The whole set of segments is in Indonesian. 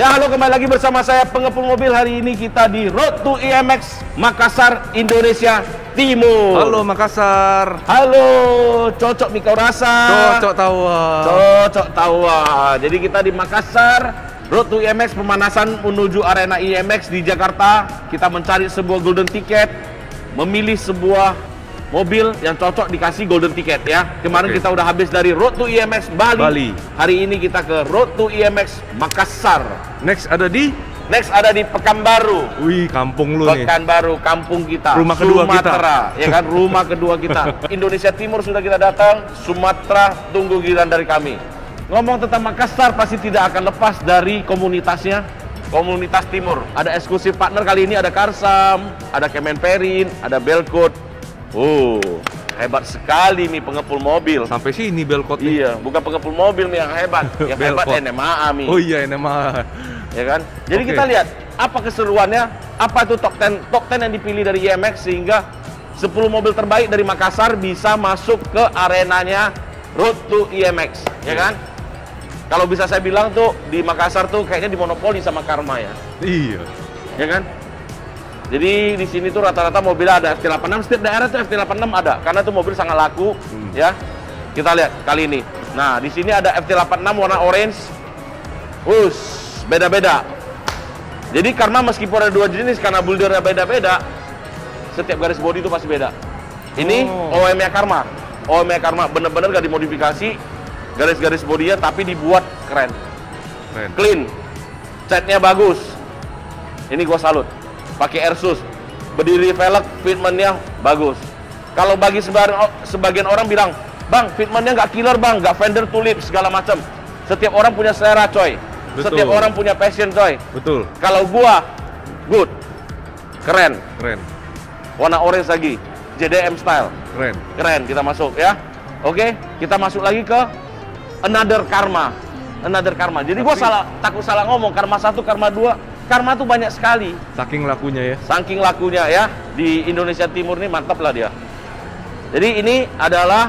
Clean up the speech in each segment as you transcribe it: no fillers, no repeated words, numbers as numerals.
Ya, halo, kembali lagi bersama saya pengepul mobil. Hari ini kita di Road to IMX Makassar, Indonesia Timur. Halo Makassar. Halo, cocok nih kau rasa. Cocok tawa. Cocok tawa. Jadi kita di Makassar, Road to IMX, pemanasan menuju arena IMX di Jakarta. Kita mencari sebuah golden ticket, memilih sebuah mobil yang cocok dikasih golden ticket ya. Kemarin kita udah habis dari Road to IMX Bali. Hari ini kita ke Road to IMX Makassar. Next ada di Pekanbaru. Wih, kampung lu nih. Pekanbaru, kampung kita. Rumah kedua Sumatera, ya kan? Rumah kedua kita. Indonesia Timur sudah kita datang, Sumatera tunggu giliran dari kami. Ngomong tentang Makassar pasti tidak akan lepas dari komunitasnya. Komunitas Timur. Ada eksklusif partner kali ini, ada Karsam, ada Kemenperin, ada Belcode. Oh, hebat sekali nih pengepul mobil. Sampai sini belkot nih. Iya, bukan pengepul mobil nih yang hebat. Yang hebat NMA nih. Oh iya, NMA. Ya kan? Jadi kita lihat apa keseruannya, apa itu top 10 yang dipilih dari IMX sehingga 10 mobil terbaik dari Makassar bisa masuk ke arenanya Road to IMX, ya kan? Kalau bisa saya bilang tuh di Makassar tuh kayaknya dimonopoli sama Karma ya. Iya. Ya kan? Jadi di sini tuh rata-rata mobilnya ada FT86, setiap daerah tuh FT86 ada karena tuh mobil sangat laku, ya. Kita lihat kali ini. Nah, di sini ada FT86 warna orange. Beda-beda. Jadi karena meskipun ada dua jenis, karena buildernya beda-beda, setiap garis bodi itu pasti beda. Ini OEM-nya Karma. OEM-nya Karma bener-bener gak dimodifikasi garis-garis bodinya, tapi dibuat keren. Clean. Catnya bagus. Ini gua salut. Pakai Airsus, berdiri velg, fitmentnya bagus. Kalau bagi sebagian orang bilang, bang, fitmentnya nggak killer bang, nggak fender tulip segala macam. Setiap orang punya selera coy. Betul. Setiap orang punya passion coy. Betul. Kalau gua, good, keren. Warna orange lagi, JDM style. Keren. Kita masuk ya. Oke, kita masuk lagi ke Another Karma. Jadi gua takut salah ngomong. Karma 1, Karma 2. Karma tuh banyak sekali. Saking lakunya ya. Di Indonesia Timur nih mantap lah dia. Jadi ini adalah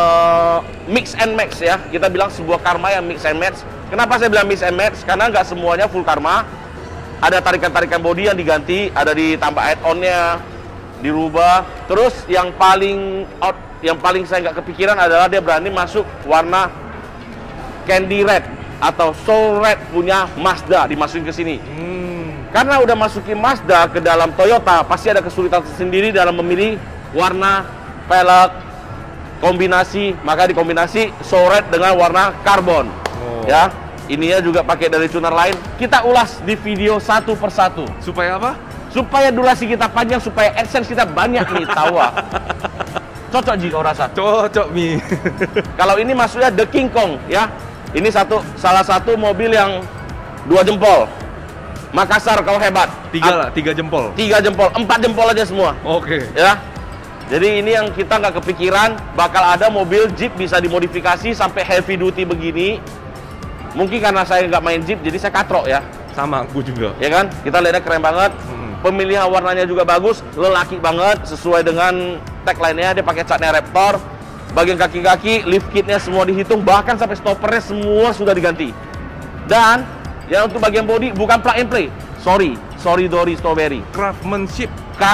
mix and match ya. Kita bilang sebuah Karma yang mix and match. Kenapa saya bilang mix and match? Karena nggak semuanya full Karma. Ada tarikan-tarikan bodi yang diganti, ada ditambah add-on-nya, dirubah. Terus yang paling saya nggak kepikiran adalah dia berani masuk warna Candy Red atau Soul Red punya Mazda, dimasukin ke sini. Karena udah masukin Mazda ke dalam Toyota, pasti ada kesulitan sendiri dalam memilih warna velg kombinasi, maka dikombinasi Soul Red dengan warna karbon. Ya, ininya juga pakai dari tuner lain. Kita ulas di video satu persatu. Supaya apa? Supaya durasi kita panjang, supaya AdSense kita banyak nih, tahu. Cocok Ji, kau rasa? Cocok Mi. Kalau ini maksudnya The King Kong ya. Ini salah satu mobil yang 2 jempol. Makassar kau hebat. 3 jempol. 3 jempol, 4 jempol aja semua. Oke. Ya. Jadi ini yang kita nggak kepikiran bakal ada mobil Jeep bisa dimodifikasi sampai heavy duty begini. Mungkin karena saya nggak main Jeep, jadi saya katrok ya. Sama aku juga. Ya kan? Kita lihatnya keren banget. Pemilihan warnanya juga bagus, lelaki banget sesuai dengan tagline-nya. Dia pakai catnya Raptor. Bagian kaki-kaki, lift kitnya semua dihitung, bahkan sampai stoppernya semua sudah diganti. Dan yang untuk bagian bodi bukan plug and play. Sorry Dory Strawberry. Craftsmanship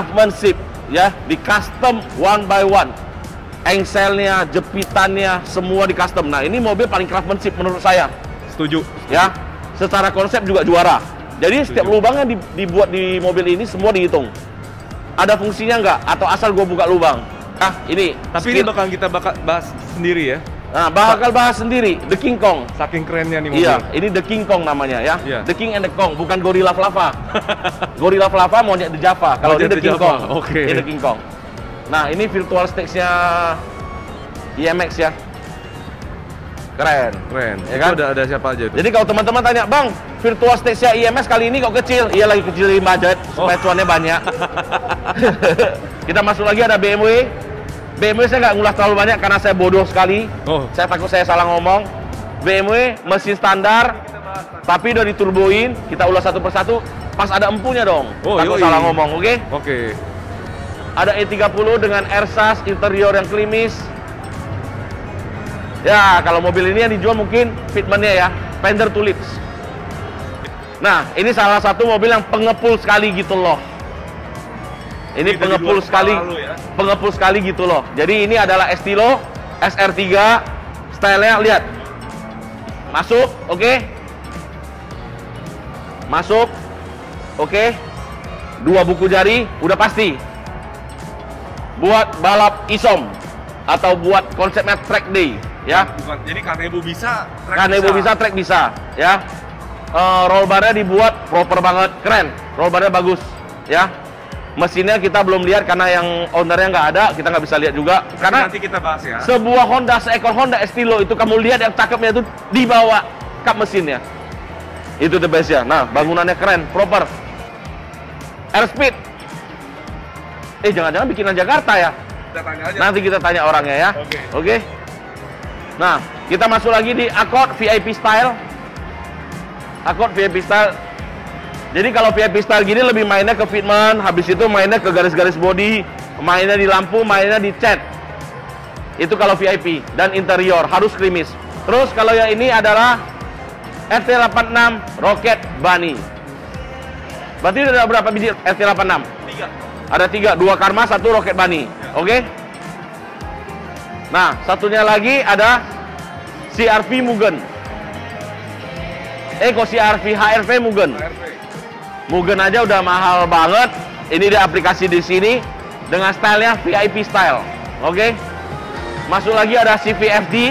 Ya, di custom one by one. Engselnya, jepitannya semua di custom. Nah, ini mobil paling craftsmanship menurut saya. Setuju. Ya, secara konsep juga juara. Jadi setiap lubang yang dibuat di mobil ini semua dihitung. Ada fungsinya nggak? Atau asal gua buka lubang? Ini. Tapi ini bakal kita bahas sendiri ya. Nah, bakal bahas sendiri. The King Kong. Saking kerennya nih mobil. Iya, ini The King Kong namanya ya. Iya. The King and the Kong, bukan Gorilla Flava. Gorilla Flava monyet di Java. Kalau ini The King Kong. Oke. Ini The King Kong. Nah, ini virtual stage-nya IMX ya. Keren. Ya kan? Itu ada siapa aja tuh? Jadi kalau teman-teman tanya, "Bang, virtual stage-nya IMX kali ini kok kecil?" Iya, lagi kecilin budget supaya cuannya banyak. Kita masuk lagi, ada BMW. BMW saya nggak ngulas terlalu banyak karena saya bodoh sekali. Saya takut saya salah ngomong. BMW mesin standar, tapi udah diturboin. Kita ulas satu persatu. Pas ada empunya dong. Takut salah ngomong, oke? Oke. Ada E30 dengan Airsas, interior yang klimis. Ya, kalau mobil ini yang dijual mungkin fitmentnya ya, fender tulips. Nah, ini salah satu mobil yang pengepul sekali gitu loh. Ini pengepul sekali, pengepul sekali gitu loh. Jadi ini adalah Estilo SR3, stylenya lihat. Masuk, oke. Masuk, oke. 2 buku jari, udah pasti. Buat balap isom atau buat konsepnya track day, ya. Bukan, jadi Kanebo bisa, track bisa, ya. Roll barnya dibuat proper banget, keren. Roll barnya bagus, ya. Mesinnya kita belum lihat karena yang ownernya nggak ada, kita nggak bisa lihat juga. Karena nanti kita bahas ya. Sebuah Honda, seekor Honda Estilo itu kamu lihat yang cakepnya itu di bawah kap mesinnya. Itu the best ya. Nah, bangunannya keren, proper. Airspeed. Jangan-jangan bikinan Jakarta ya? Kita tanya aja. Nanti kita tanya orangnya ya. Oke. Nah, kita masuk lagi di Accord VIP Style. Accord VIP Style. Jadi kalau VIP Style gini lebih mainnya ke fitment, habis itu mainnya ke garis-garis body, mainnya di lampu, mainnya di cat. Itu kalau VIP. Dan interior harus krimis. Terus kalau yang ini adalah RT86 Rocket Bunny. Berarti ada berapa biji RT86? 3. Ada 3, 2 Karma, 1 Rocket Bunny. Oke? Nah, satunya lagi ada CR-V Mugen. Kok CR-V HRV Mugen? Mugen aja udah mahal banget. Ini dia aplikasi di sini dengan stylenya VIP style. Oke? Masuk lagi ada CVFD.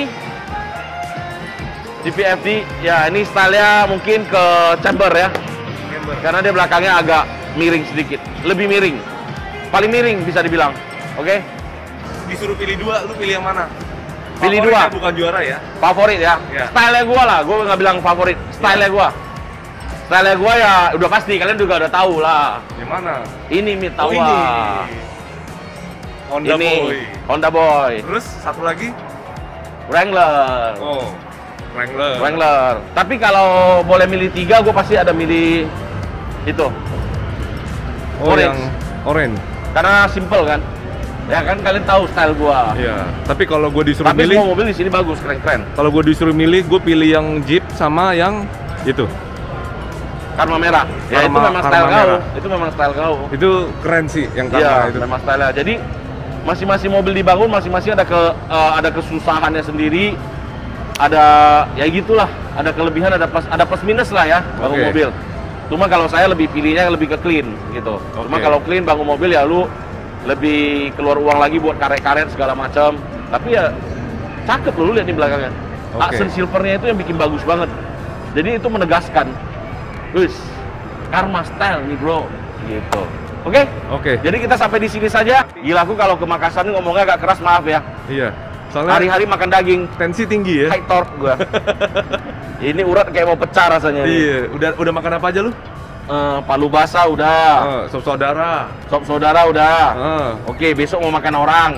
CVFD, ya ini stylenya mungkin ke chamber ya. Karena dia belakangnya agak miring sedikit, lebih miring. Paling miring bisa dibilang. Oke? Disuruh pilih 2, lu pilih yang mana? Pilih Favorit 2. Bukan juara ya? Favorit ya. Ya. Stylenya gua lah, gua nggak bilang favorit. Stylenya gua. Stylenya gua ya udah pasti, kalian juga udah tahu lah. Yang mana? Ini Mitawa. ini. Honda Ini Boy. Honda Boy. Terus satu lagi? Wrangler. Oh, Wrangler. Wrangler. Tapi kalau boleh milih 3, gua pasti ada milih itu. Oh, Orange. yang orange. Karena simple kan. Ya kan kalian tahu style gua. Iya. Tapi kalau gue disuruh Tapi milih, semua mobil di sini bagus, keren-keren. kalau gue disuruh milih, gue pilih yang Jeep sama yang itu. Karma merah. Ya itu Karma- memang Karma style kau. merah. Itu memang style kau. Itu keren sih yang Iya, Karma itu. memang style. Jadi masing-masing mobil dibangun, masing-masing ada kesusahannya sendiri. Ada ya gitulah, ada kelebihan, ada plus minus lah ya bangun Oke. mobil. Cuma kalau saya lebih pilihnya lebih ke clean gitu. Cuma Oke. kalau clean bangun mobil ya lu lebih keluar uang lagi buat karet-karet segala macam. Tapi ya cakep lu lihat di belakangnya. Oke. Accent silvernya itu yang bikin bagus banget. Jadi itu menegaskan, wis Karma style nih bro, gitu. Oke? Oke. Jadi kita sampai di sini saja. Gila, aku kalau ke Makassar ini ngomongnya agak keras, maaf ya. Iya. Soalnya Hari-hari makan daging, tensi tinggi ya. high torque gua. Ini urat kayak mau pecah rasanya. Iya. Udah makan apa aja lu? Palu basah udah, Sop saudara. sop saudara udah. Oke. Oke, besok mau makan orang.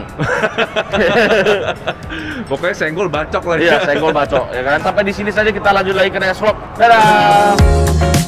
Pokoknya senggol bacok lah. Iya, senggol bacok ya kan. Sampai di sini saja, kita lanjut lagi ke next vlog. Dadah.